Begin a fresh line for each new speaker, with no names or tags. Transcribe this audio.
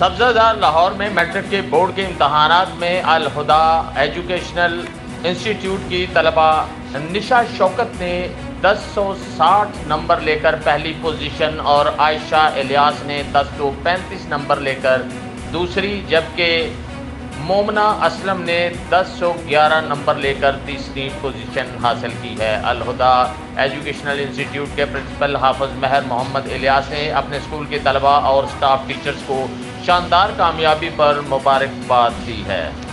सब्ज़ादार लाहौर में मैट्रिक के बोर्ड के इम्तहानात में अल हुदा एजुकेशनल इंस्टीट्यूट की तलबा निशा शौकत ने 1060 नंबर लेकर पहली पोजीशन और आयशा इलियास ने 1035 नंबर लेकर दूसरी, जबकि मोमना असलम ने 1011 नंबर लेकर तीसरी पोजीशन हासिल की है। अल हुदा एजुकेशनल इंस्टीट्यूट के प्रिंसिपल हाफिज महर मोहम्मद इलियास ने अपने स्कूल के तलबा और स्टाफ टीचर्स को शानदार कामयाबी पर मुबारकबाद दी है।